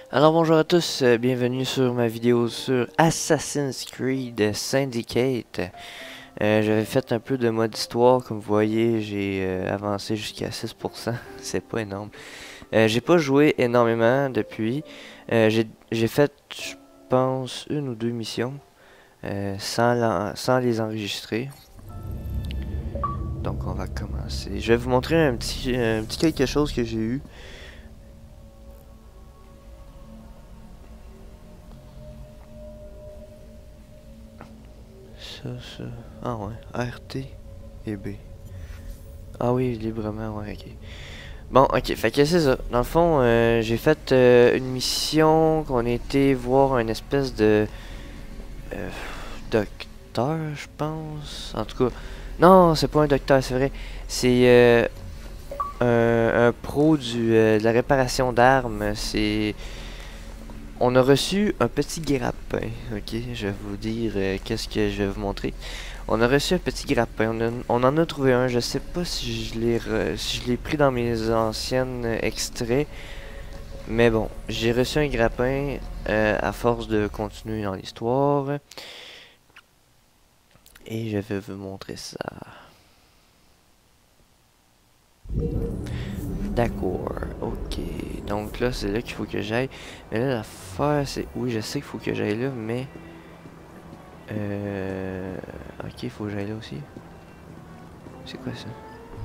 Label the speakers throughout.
Speaker 1: Alors bonjour à tous, bienvenue sur ma vidéo sur Assassin's Creed Syndicate. J'avais fait un peu de mode histoire, comme vous voyez, j'ai avancé jusqu'à 6%, c'est pas énorme. J'ai pas joué énormément depuis, j'ai fait, je pense, une ou deux missions, sans les enregistrer. Donc on va commencer. Je vais vous montrer un petit quelque chose que j'ai eu. Ça. Ah ouais, RT et B. Ah oui, librement, ouais, ok. Bon, ok, fait que c'est ça. Dans le fond, j'ai fait une mission qu'on était voir un espèce de docteur, je pense. En tout cas, non, c'est pas un docteur, c'est vrai. C'est un pro de la réparation d'armes. On a reçu un petit grappin, ok? Je vais vous dire qu'est-ce que je vais vous montrer. On a reçu un petit grappin, on en a trouvé un, je sais pas si je l'ai pris dans mes anciennes extraits. Mais bon, j'ai reçu un grappin à force de continuer dans l'histoire. Et je vais vous montrer ça. D'accord, ok. Donc là, c'est là qu'il faut que j'aille. Mais là, l'affaire, c'est... Oui, je sais qu'il faut que j'aille là, mais... Ok, il faut que j'aille là aussi. C'est quoi ça?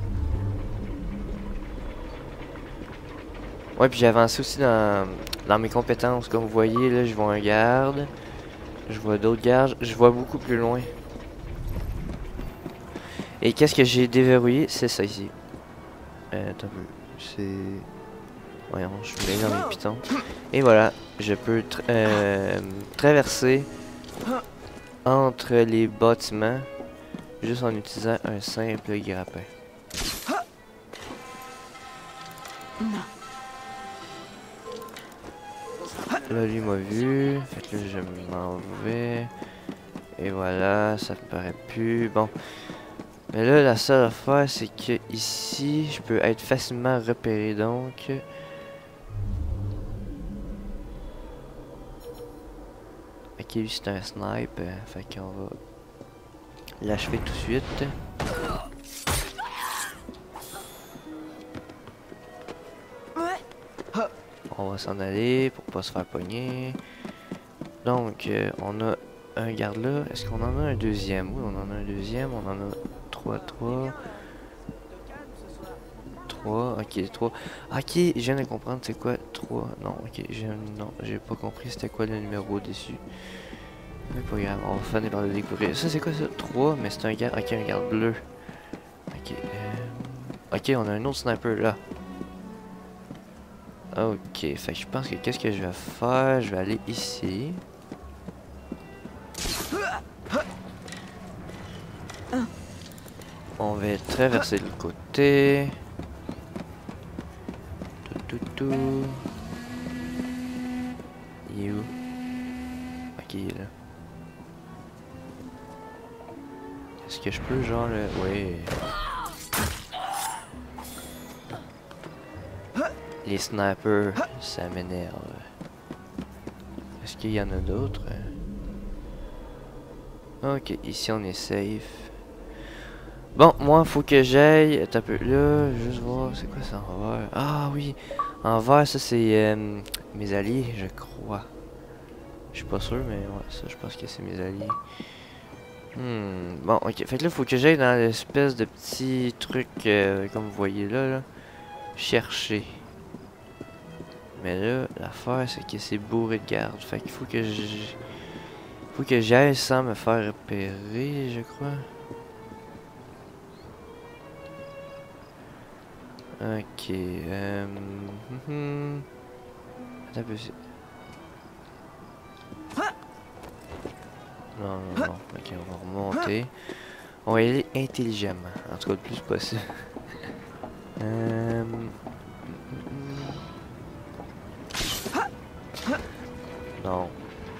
Speaker 1: Ouais, puis j'ai avancé aussi dans mes compétences. Comme vous voyez, là, je vois un garde. Je vois d'autres gardes. Je vois beaucoup plus loin. Et qu'est-ce que j'ai déverrouillé? C'est ça ici. Attends un peu. C'est... Voyons, je suis bien dans mes pitons. Et voilà, je peux traverser entre les bâtiments juste en utilisant un simple grappin. Là, lui m'a vu. Fait que là, je m'en vais. Et voilà, ça me paraît plus. Bon. Mais là, la seule affaire, c'est que ici, je peux être facilement repéré, donc... Ok, lui, c'est un snipe. Fait qu'on va l'achever tout de suite. On va s'en aller pour pas se faire pogner. Donc, on a un garde là. Est-ce qu'on en a un deuxième? Oui, on en a un deuxième. On en a 3. Ok, 3. Ok, je viens de comprendre c'est quoi 3. Non, ok, non, j'ai pas compris c'était quoi le numéro dessus. Mais pas grave, on va finir par le découvrir. Ça, c'est quoi ça? 3, mais c'est un garde. Ok, un garde bleu. Ok, ok, on a un autre sniper là. Ok, fait que je pense que qu'est-ce que je vais faire? Je vais aller ici. On va traverser le côté. Tout. Il est où? Ok, il est là. Est-ce que je peux genre le... Oui. Les snipers, ça m'énerve. Est-ce qu'il y en a d'autres? Ok, ici on est safe. Bon, moi, faut que j'aille. T'as peu là, juste voir, c'est quoi ça en vert? Ah oui, en vert, ça c'est mes alliés, je crois. Je suis pas sûr, mais ouais, ça, je pense que c'est mes alliés. Bon, ok. Fait que là, faut que j'aille dans l'espèce de petit truc, comme vous voyez là. Chercher. Mais là, l'affaire, c'est que c'est bourré de gardes. Fait qu'il faut que j'aille sans me faire repérer, je crois. Ok, Attends un peu. Non. Ok, on va remonter. On va y aller intelligemment. En tout cas, le plus possible. Non.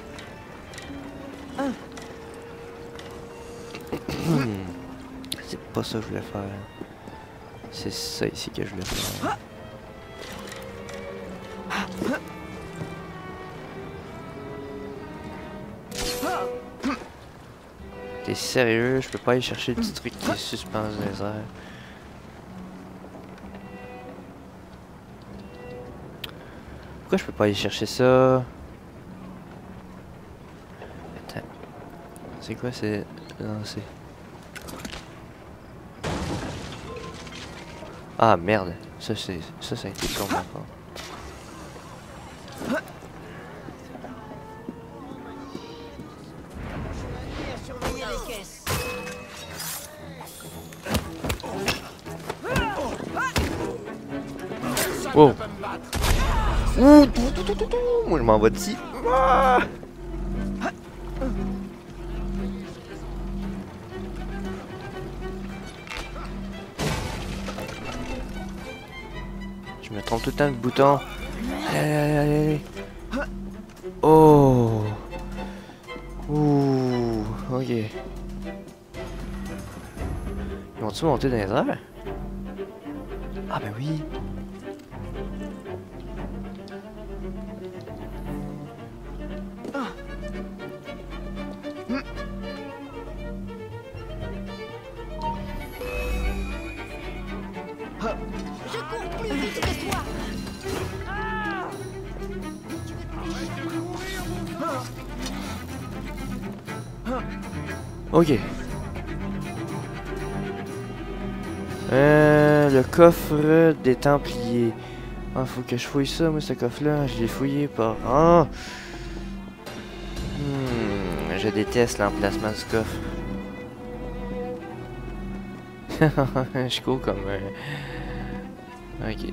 Speaker 1: C'est pas ça que je voulais faire. C'est ça ici que je voulais faire. T'es sérieux? Je peux pas aller chercher le petit truc qui est suspendu dans les airs. Pourquoi je peux pas aller chercher ça? Attends. C'est quoi, c'est lancer? Ah merde, ça a été con ma part. Wow. Ouh, moi je m'en vais d'ici. Ah. Je me trompe tout le temps de bouton. Allez. Oh. Ouh. Ok. Ils vont-tu monter dans les airs? Ah ben oui.
Speaker 2: Je cours plus vite que toi.
Speaker 1: Ok. Le coffre des Templiers. Ah, faut que je fouille ça, moi, ce coffre-là. Je l'ai fouillé par... Ah! Je déteste l'emplacement du coffre. Je cours comme un... Ok.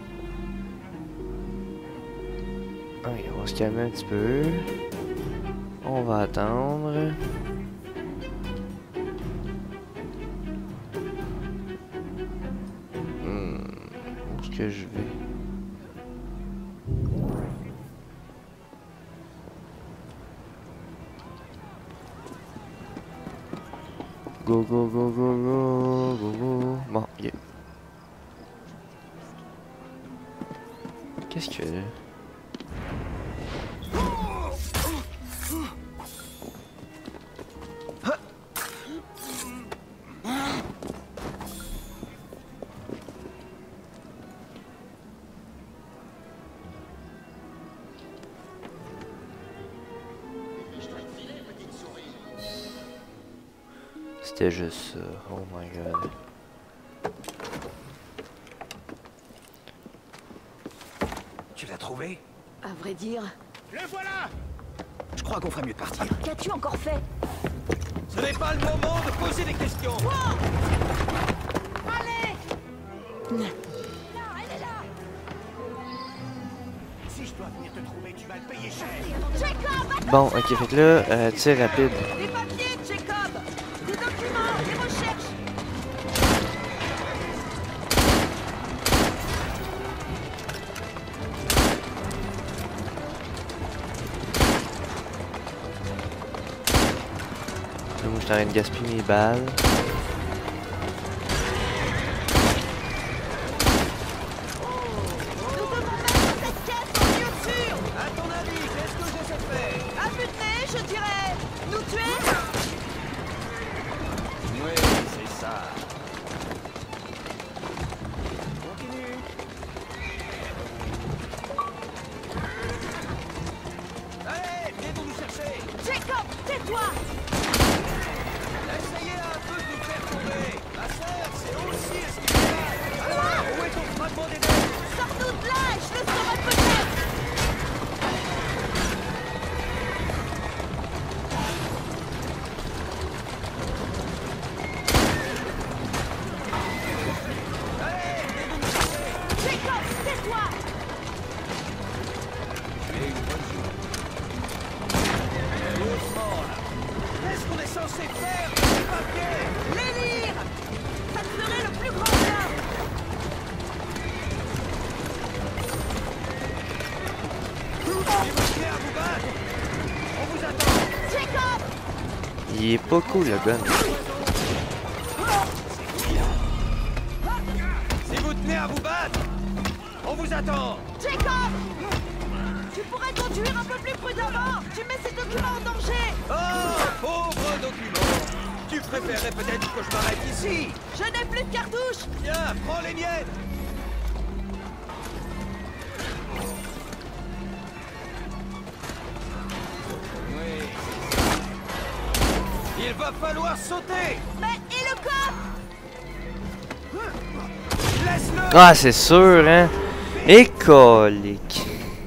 Speaker 1: Ok, on va se calmer un petit peu. On va attendre. Où est-ce que je vais? Go. Bon, yeah. Qu'est-ce que... C'était juste ça. Oh my god.
Speaker 3: Tu l'as trouvé?
Speaker 2: À vrai dire,
Speaker 3: Le voilà! Je crois qu'on ferait mieux de partir.
Speaker 2: qu'as-tu encore fait?
Speaker 3: Ce n'est pas le moment de poser des questions.
Speaker 2: Allez! Là, elle est là!
Speaker 3: Si je dois venir te trouver, tu vas le payer cher.
Speaker 2: Jacob!
Speaker 1: Bon, ok, fait que là, tir rapide.
Speaker 2: Des papiers, Jacob! Des documents, des recherches!
Speaker 1: Là, moi, je suis en train de gaspiller mes balles.
Speaker 2: Nous devons mettre cette caisse en lieu sûr!
Speaker 3: À ton avis, qu'est-ce que j'essaie de faire?
Speaker 2: À buter, je dirais! Nous tuer?
Speaker 3: Oui, c'est ça. Continue. Allez, viens nous chercher.
Speaker 2: Jacob, tais-toi!
Speaker 3: Essayez un peu de nous faire tomber. Ma sœur, c'est aussi ce qu'il y a. Alors, où est ton fragment des dents?
Speaker 2: Sors-nous de là et je le saurai peut-être! Jacob, tais-toi!
Speaker 3: Doucement, là. Qu'est-ce qu'on est censé faire avec ces papiers?
Speaker 2: Les lire! Ça te ferait le plus grand bien!
Speaker 3: Les mousquetaires à vous battre. On vous attend.
Speaker 2: Jacob!
Speaker 1: Il est pas cool, le gun.
Speaker 3: Si vous tenez à vous battre, on vous attend.
Speaker 2: Jacob! Tu pourrais conduire un peu plus prudemment! Tu mets ces documents en danger!
Speaker 3: Oh, pauvre document. préférerais peut-être que je m'arrête ici.
Speaker 2: Je n'ai plus de cartouches.
Speaker 3: Tiens, prends les miennes. Oui. Il va falloir sauter.
Speaker 2: Mais et le cop?
Speaker 3: Laisse-le.
Speaker 1: Ah, c'est sûr, hein. Écolique.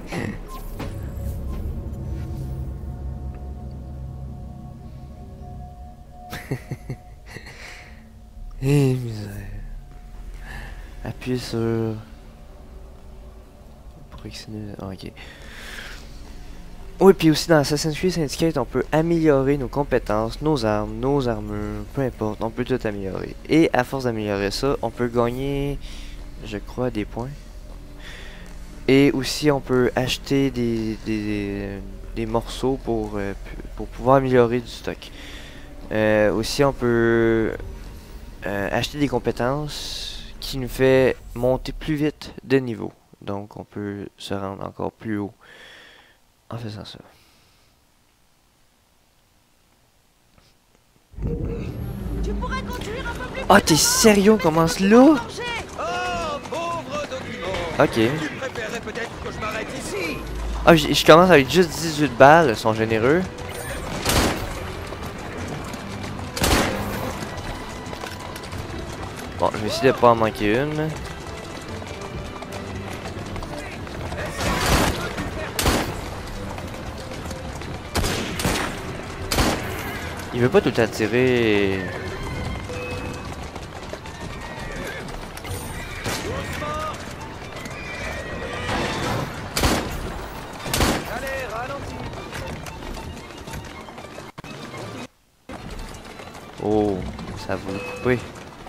Speaker 1: Eh, misère. Appuyez sur... Pour accéder... Ah, ok. Oui, puis aussi dans Assassin's Creed Syndicate, on peut améliorer nos compétences, nos armes, nos armures, peu importe, on peut tout améliorer. Et à force d'améliorer ça, on peut gagner, je crois, des points. Et aussi, on peut acheter des morceaux pour pouvoir améliorer du stock. Aussi, on peut acheter des compétences qui nous fait monter plus vite de niveau. Donc, on peut se rendre encore plus haut en faisant ça.
Speaker 2: Tu pourrais conduire un peu plus
Speaker 1: Ah, t'es sérieux? On commence là?
Speaker 2: manger.
Speaker 3: Oh, pauvre document.
Speaker 1: Ok.
Speaker 3: Tu préférerais peut-être que je m'arrête ici.
Speaker 1: Ah, je commence avec juste 18 balles, ils sont généreux. Bon, je vais essayer de pas en manquer une. Il veut pas tout attirer.
Speaker 3: Allez, ralentis.
Speaker 1: Oh, ça va le couper.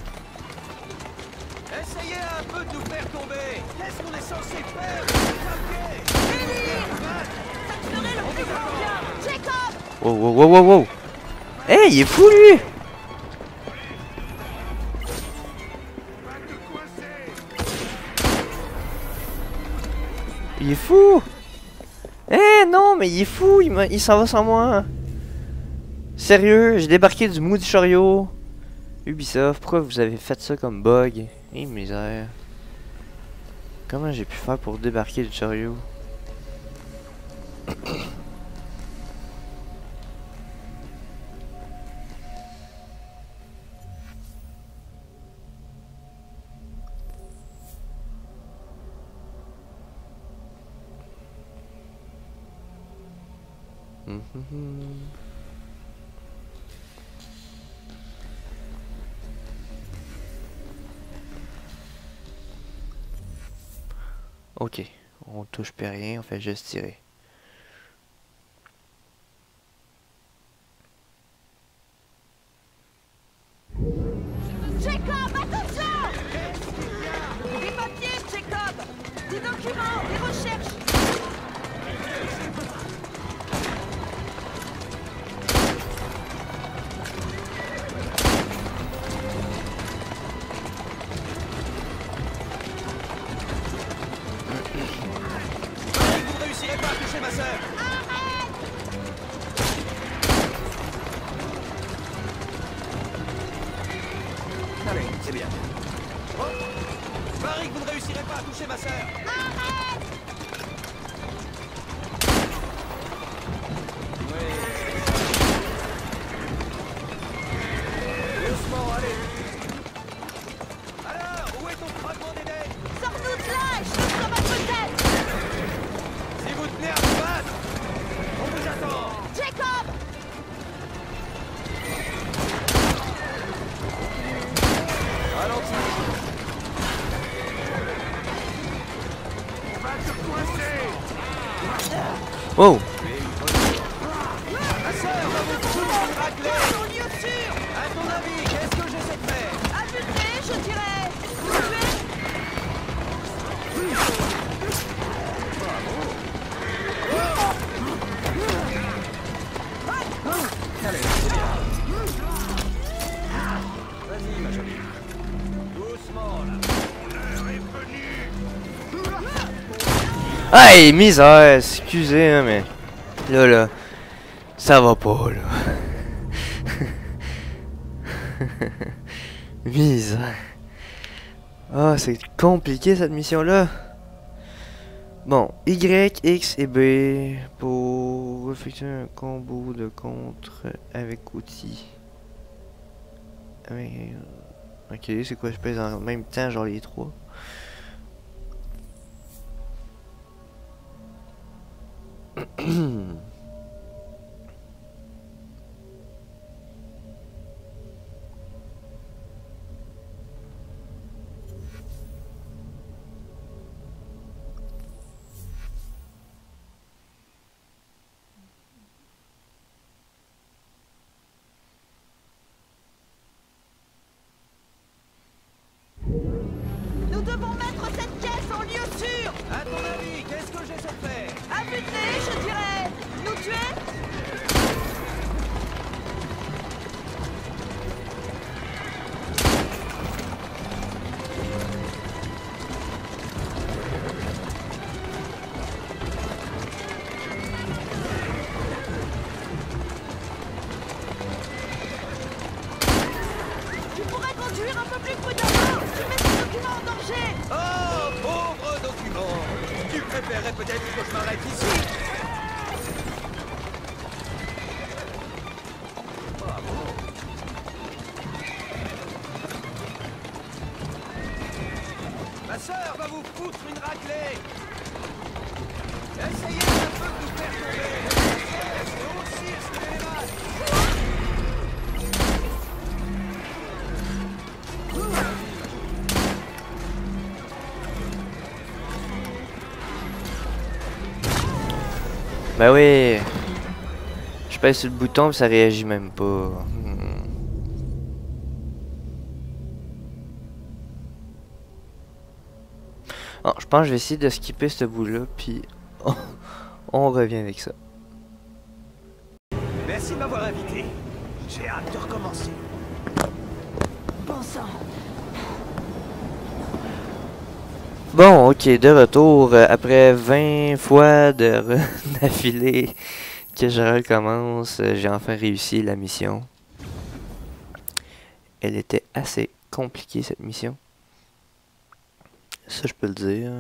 Speaker 3: Essayez un peu de nous faire tomber. Qu'est-ce qu'on est censé faire?
Speaker 2: Ça te ferait le plus grand bien. Jacob.
Speaker 1: Wow, wow, wow, wow, wow. Hey, il est fou lui! Il est fou! Eh non, mais il est fou, il s'en va sans moi. Sérieux, j'ai débarqué du Moody Chariot. Ubisoft, pourquoi vous avez fait ça comme bug? Eh misère. Comment j'ai pu faire pour débarquer du chariot? Ok, on touche plus rien, on fait juste tirer.
Speaker 2: Jacob, attention. Des papiers, Jacob. Des documents, des recherches.
Speaker 3: Vous ne réussirez pas à toucher ma sœur. Allez, c'est bien. Oh. Parie que vous ne réussirez pas à toucher ma sœur. Oui. Doucement, allez. Alors, où est ton fragment d'Éden?
Speaker 2: Sors-nous de là et chute sur votre tête.
Speaker 3: Si vous tenez à vous battre, on vous attend.
Speaker 2: Jacob.
Speaker 3: Ralentis.
Speaker 1: Wow!
Speaker 3: Ma sœur va vous tout racler.
Speaker 2: Ton lieu sûr.
Speaker 3: À ton avis, qu'est-ce que j'essaie de faire?
Speaker 2: À buter, je dirais. Vous tuez.
Speaker 3: Allez, c'est bien. Vas-y, ma jolie. Doucement, là.
Speaker 1: Hey, misère, excusez, hein, mais... Là, ça va pas, là. Mise. Ah, c'est compliqué cette mission-là. Bon, Y, X et B pour effectuer un combo de contre avec outils. Ok, c'est quoi, je pèse en même temps, genre les trois.
Speaker 2: Nous devons mettre cette caisse en lieu sûr.
Speaker 3: À ton avis, qu'est-ce que j'essaie de faire?
Speaker 2: À buter, je dirais. Nous tuer? Tu pourrais conduire un peu plus prudemment. Tu mets tes documents en danger.
Speaker 3: Oh, pauvre document! Tu préférerais peut-être que je m'arrête ici? Ma sœur va vous foutre une raclée! Essayez un peu de nous faire tomber! C'est aussi ce que les masses!
Speaker 1: Ben oui. Je pèse sur le bouton, puis ça réagit même pas. Oh, je pense que je vais essayer de skipper ce bout-là, puis on revient avec ça.
Speaker 3: Merci de m'avoir invité. J'ai hâte de recommencer.
Speaker 2: Bon sang.
Speaker 1: Bon, ok, de retour. Après 20 fois d'affilée que je recommence, j'ai enfin réussi la mission. Elle était assez compliquée, cette mission. Ça, je peux le dire.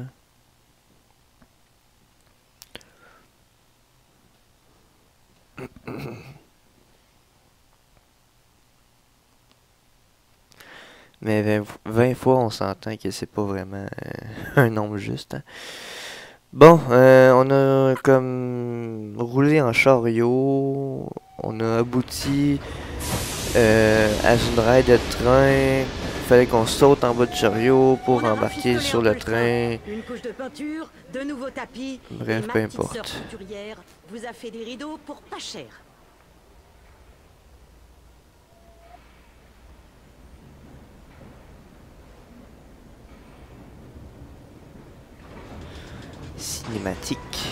Speaker 1: Mais 20 fois, on s'entend que c'est pas vraiment un nombre juste. Hein. Bon, on a comme roulé en chariot. On a abouti à une rail de train. Il fallait qu'on saute en bas du chariot pour embarquer sur le train.
Speaker 2: Une couche de peinture, de nouveaux tapis.
Speaker 1: Bref,
Speaker 2: et ma
Speaker 1: peu
Speaker 2: petite sœur
Speaker 1: importe.
Speaker 2: couturière vous a fait des rideaux pour pas cher.
Speaker 1: Cinématique.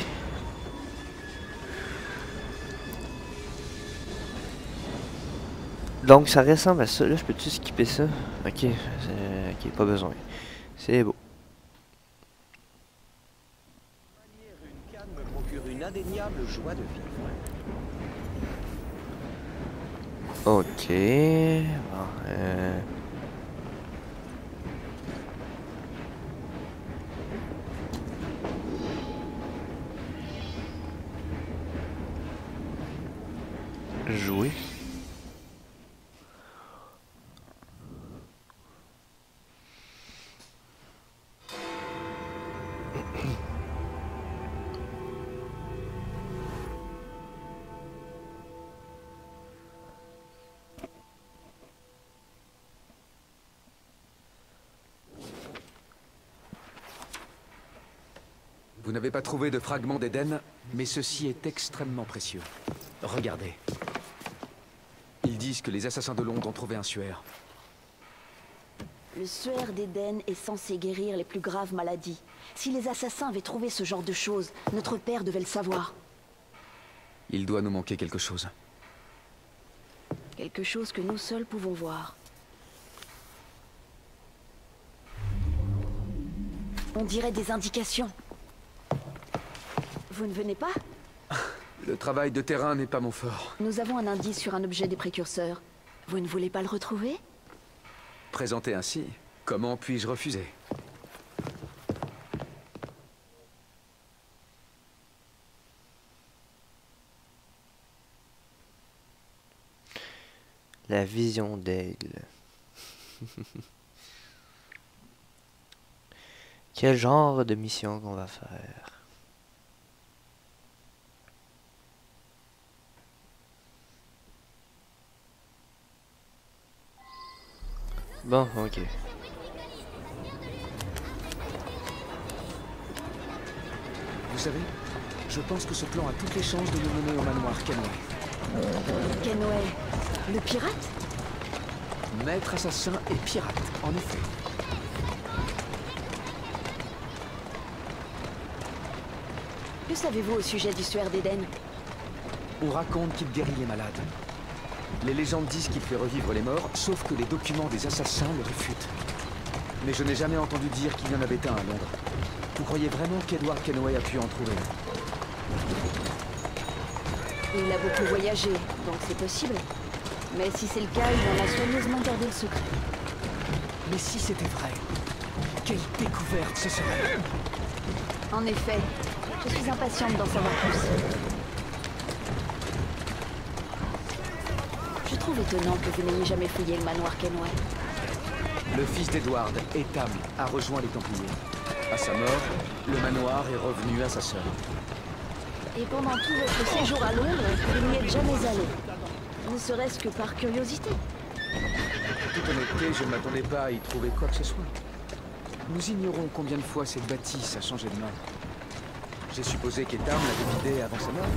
Speaker 1: Donc ça ressemble à ça. Là, je peux-tu skipper ça? Ok, ok, pas besoin. C'est beau.
Speaker 3: Une canne me procure une indéniable joie de vivre.
Speaker 1: Ok. Bon, jouer.
Speaker 4: Vous n'avez pas trouvé de fragment d'Éden, mais ceci est extrêmement précieux. Regardez. Ils disent que les assassins de Londres ont trouvé un suaire.
Speaker 5: Le suaire d'Éden est censé guérir les plus graves maladies. Si les assassins avaient trouvé ce genre de choses, notre père devait le savoir.
Speaker 4: Il doit nous manquer quelque chose.
Speaker 5: Quelque chose que nous seuls pouvons voir. On dirait des indications. Vous ne venez pas?
Speaker 4: Le travail de terrain n'est pas mon fort.
Speaker 5: Nous avons un indice sur un objet des précurseurs. Vous ne voulez pas le retrouver?
Speaker 4: Présenté ainsi, comment puis-je refuser?
Speaker 1: La vision d'aigle. Quel genre de mission qu'on va faire? Bon, ok.
Speaker 4: Vous savez, je pense que ce plan a toutes les chances de nous mener au manoir Kenway.
Speaker 5: Kenway, le pirate?
Speaker 4: Maître assassin et pirate, en effet.
Speaker 5: Que savez-vous au sujet du suaire d'Éden?
Speaker 4: On raconte qu'il guérit les malades. Les légendes disent qu'il fait revivre les morts, sauf que les documents des assassins le réfutent. Mais je n'ai jamais entendu dire qu'il y en avait un à Londres. Vous croyez vraiment qu'Edward Kenway a pu en trouver un?
Speaker 5: Il a beaucoup voyagé, donc c'est possible. Mais si c'est le cas, il en a soigneusement gardé le secret.
Speaker 4: Mais si c'était vrai, quelle découverte ce serait!
Speaker 5: En effet, je suis impatiente d'en savoir plus. Je trouve étonnant que vous n'ayez jamais fouillé le manoir Kenway.
Speaker 4: Le fils d'Edward, Etham, a rejoint les Templiers. À sa mort, le manoir est revenu à sa sœur.
Speaker 5: Et pendant tout votre séjour à Londres, vous n'y êtes jamais allé. Ne serait-ce que par curiosité.
Speaker 4: En toute honnêteté, je ne m'attendais pas à y trouver quoi que ce soit. Nous ignorons combien de fois cette bâtisse a changé de main. J'ai supposé qu'Etham l'avait vidée avant sa mort.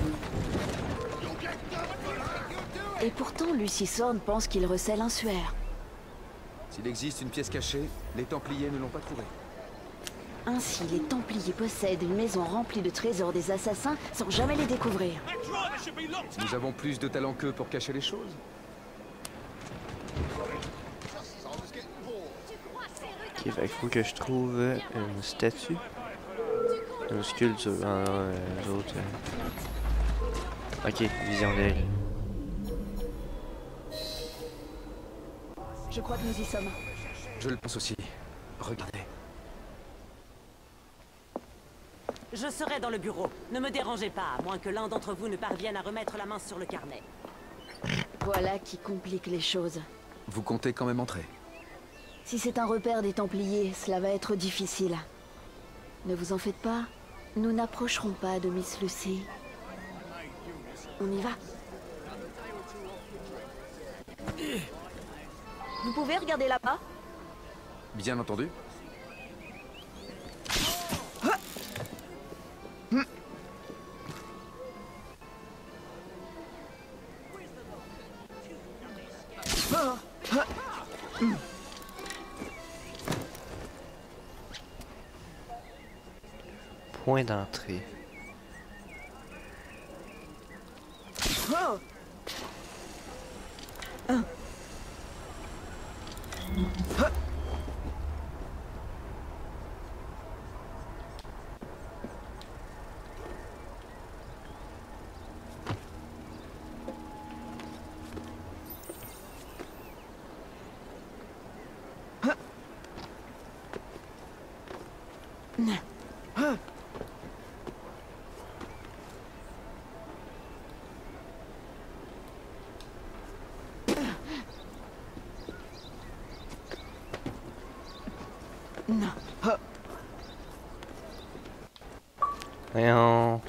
Speaker 5: Et pourtant, Lucy Sorn pense qu'il recèle un suaire.
Speaker 4: S'il existe une pièce cachée, les Templiers ne l'ont pas trouvée.
Speaker 5: Ainsi, les Templiers possèdent une maison remplie de trésors des assassins sans jamais les découvrir.
Speaker 4: Nous avons plus de talent qu'eux pour cacher les choses.
Speaker 1: Ok, fait qu'il faut que je trouve une statue. Une sculpture. Ah non, les autres. Ok, vision d'aigle.
Speaker 5: Je crois que nous y sommes.
Speaker 4: Je le pense aussi. Regardez.
Speaker 6: Je serai dans le bureau. Ne me dérangez pas, à moins que l'un d'entre vous ne parvienne à remettre la main sur le carnet.
Speaker 5: Voilà qui complique les choses.
Speaker 4: Vous comptez quand même entrer.
Speaker 5: Si c'est un repère des Templiers, cela va être difficile. Ne vous en faites pas, nous n'approcherons pas de Miss Lucy. On y va. Vous pouvez regarder là-bas?
Speaker 4: Bien entendu.
Speaker 1: Point d'entrée.
Speaker 5: Non.
Speaker 1: Voyons.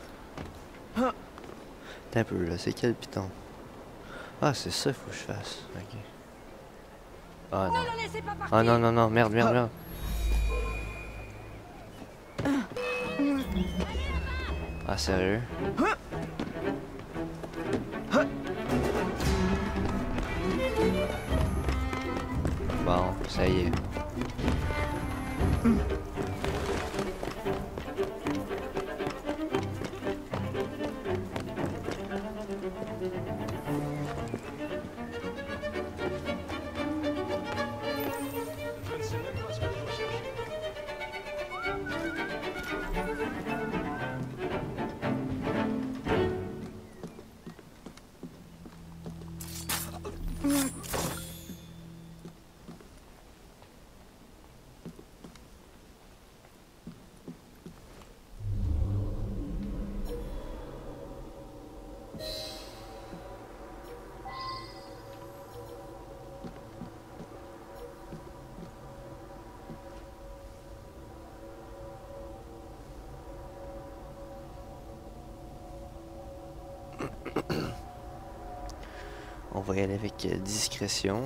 Speaker 1: T'as un peu là, c'est quel piton? Ah, c'est ça qu'il faut que je fasse. Ok. Ah non. Ah non, non, non, merde, merde, merde. Ah, sérieux? Bon, ça y est. va y aller avec discrétion.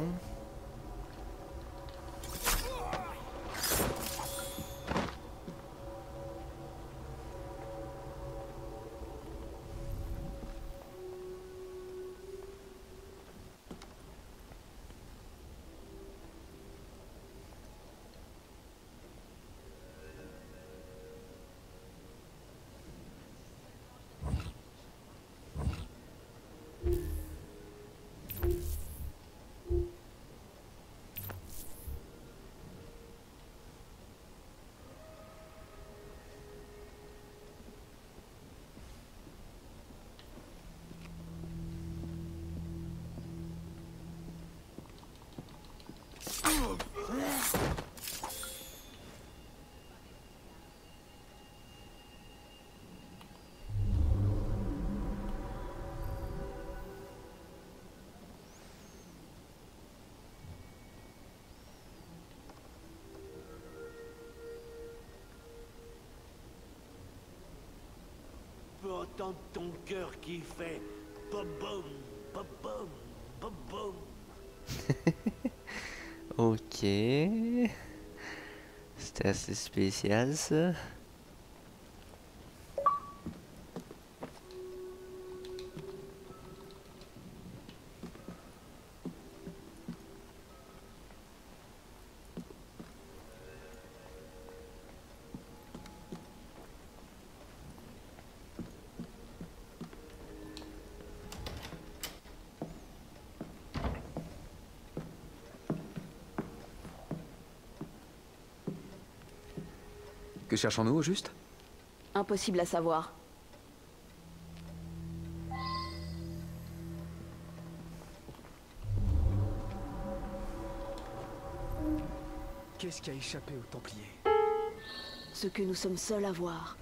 Speaker 3: peux entendre ton cœur qui fait bom-bom, bom-bom, bom-bom.
Speaker 1: Ok. C'était assez spécial ça.
Speaker 4: Que cherchons-nous au juste?
Speaker 5: Impossible à savoir.
Speaker 4: Qu'est-ce qui a échappé aux Templiers?
Speaker 5: Ce que nous sommes seuls à voir.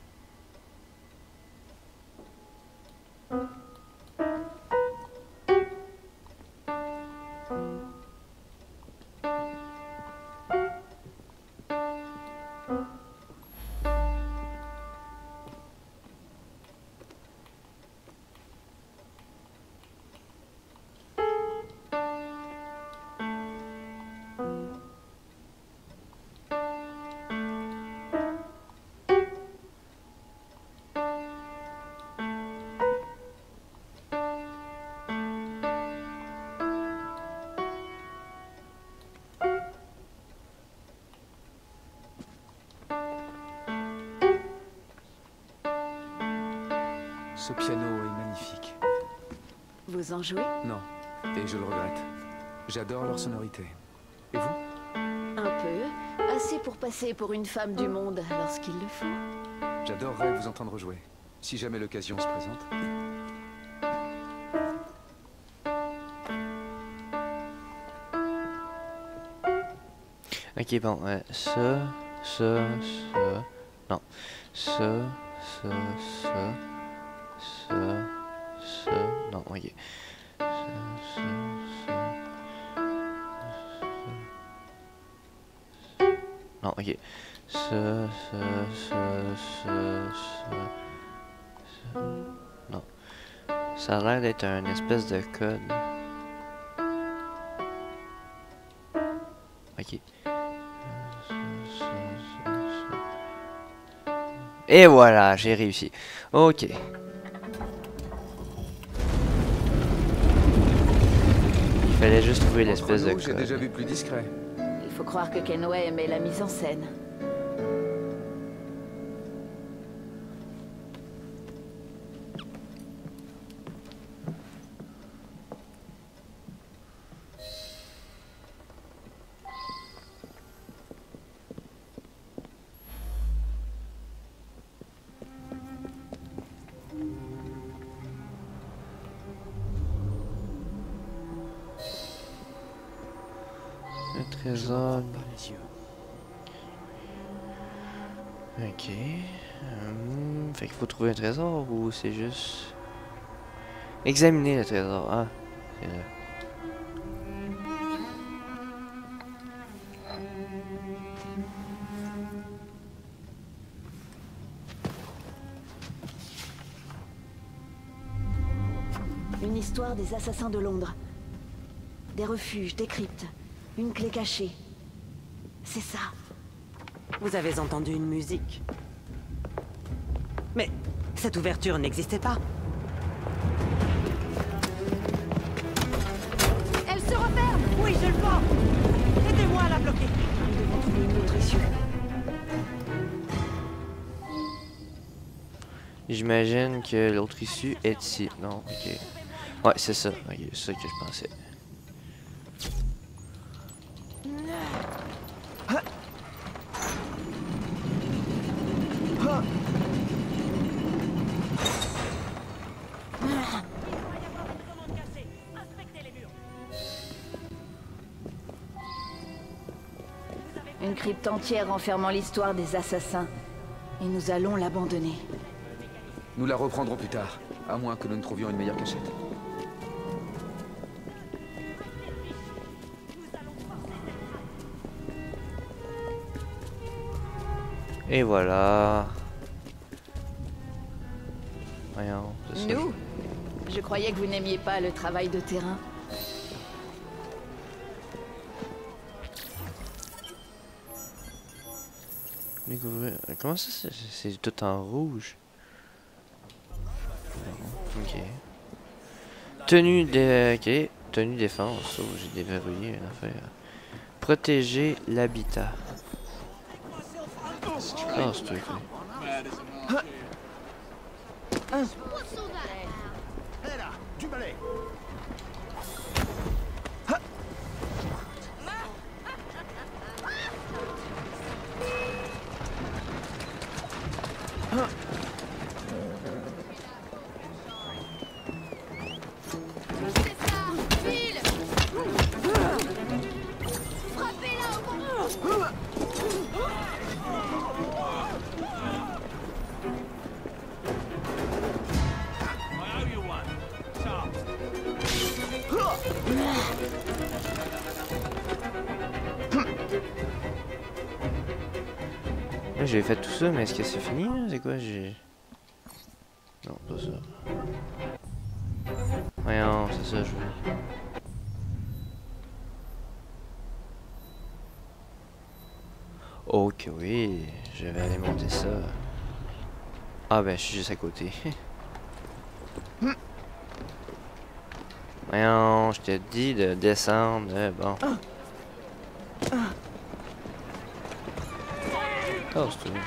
Speaker 4: Ce piano est magnifique.
Speaker 5: Vous en jouez?
Speaker 4: Non, et je le regrette. J'adore leur sonorité. Et vous?
Speaker 5: Un peu. Assez pour passer pour une femme du monde lorsqu'il le faut.
Speaker 4: J'adorerais vous entendre jouer, si jamais l'occasion se présente.
Speaker 1: Ok, bon, ça, non, ça, non, ok. Non, ok. Non. Ça a l'air d'être un espèce de code. Ok. Et voilà, j'ai réussi. Ok. Il fallait juste trouver l'espèce de
Speaker 4: Entre nous, j'ai déjà
Speaker 1: code.
Speaker 4: vu plus discret.
Speaker 5: Il faut croire que Kenway aimait la mise en scène.
Speaker 1: Le trésor.
Speaker 4: Par les yeux.
Speaker 1: Ok. Fait qu'il faut trouver un trésor ou c'est juste... Examiner le trésor. Ah, c'est là.
Speaker 5: Une histoire des assassins de Londres. des refuges, des cryptes, une clé cachée. C'est ça.
Speaker 6: Vous avez entendu une musique. Mais cette ouverture n'existait pas.
Speaker 2: Elle se referme.
Speaker 6: Oui, je le vois. Aidez-moi à la bloquer.
Speaker 5: Nous devons trouver une autre issue.
Speaker 1: J'imagine que l'autre issue est ici. Non, ok. Ouais, c'est ça. Ok, c'est ça que je pensais.
Speaker 5: Une crypte entière renfermant l'histoire des assassins. Et nous allons l'abandonner.
Speaker 4: Nous la reprendrons plus tard, à moins que nous ne trouvions une meilleure cachette.
Speaker 1: Et voilà. Voyons, c'est ça.
Speaker 5: Nous? Je croyais que vous n'aimiez pas le travail de terrain.
Speaker 1: Découvrir. Comment ça, c'est tout en rouge? Non, ok. Tenue de... Ok. Tenue défense. Oh, j'ai déverrouillé une affaire. Protéger l'habitat. Ah, c'est truc.
Speaker 3: Hé là, du balai.
Speaker 1: Là, j'ai fait tout ça, mais est-ce que c'est fini, là? C'est quoi, j'ai... Non, pas ça. Voyons, c'est ça, je veux. Ok, oui, je vais aller monter ça. Ah ben, je suis juste à côté. Voyons, je te dis de descendre, bon. Oh, c'est tout.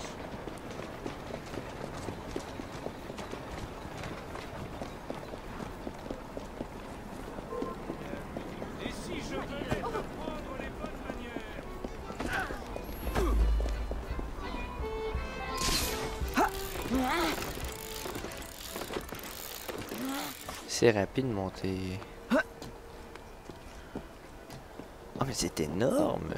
Speaker 1: C'est rapide de monter. Oh, mais c'est énorme!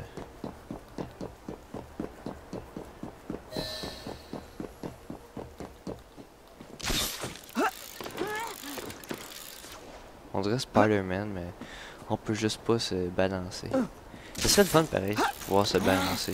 Speaker 1: On dirait Spider-Man, mais on peut juste pas se balancer. Ce serait le fun pareil, de pouvoir se balancer.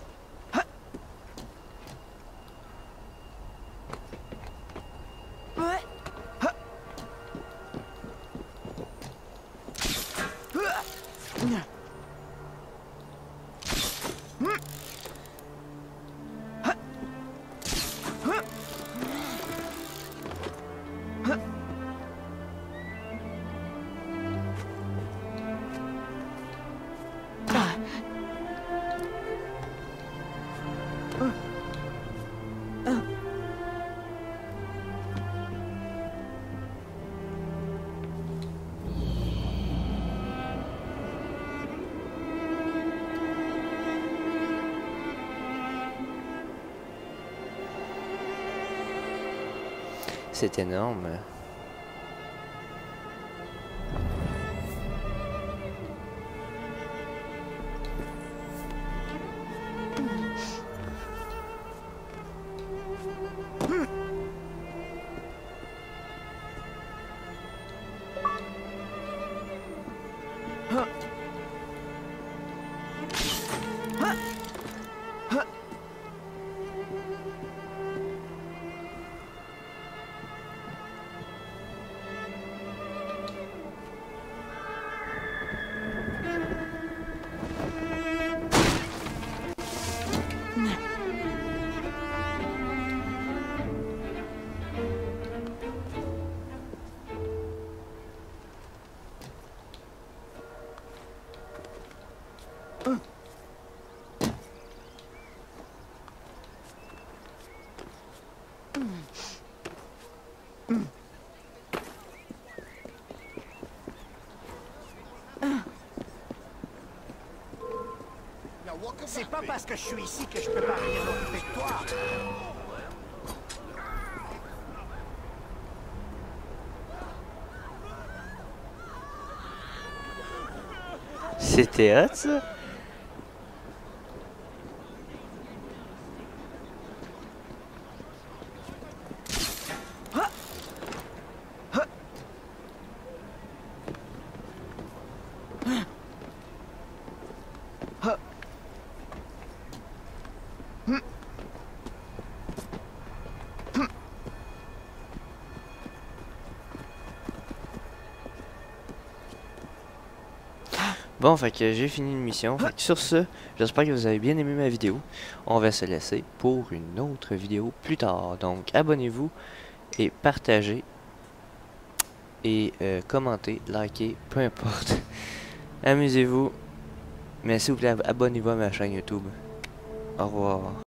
Speaker 1: C'est énorme.
Speaker 3: C'est pas parce que je suis ici que je peux pas rien m'occuper de toi.
Speaker 1: C'était hot, ça? Bon, fait que j'ai fini une mission. Fait que sur ce, j'espère que vous avez bien aimé ma vidéo. On va se laisser pour une autre vidéo plus tard. Donc, abonnez-vous et partagez. Et commentez, likez, peu importe. Amusez-vous. Mais s'il vous plaît, abonnez-vous à ma chaîne YouTube. Au revoir.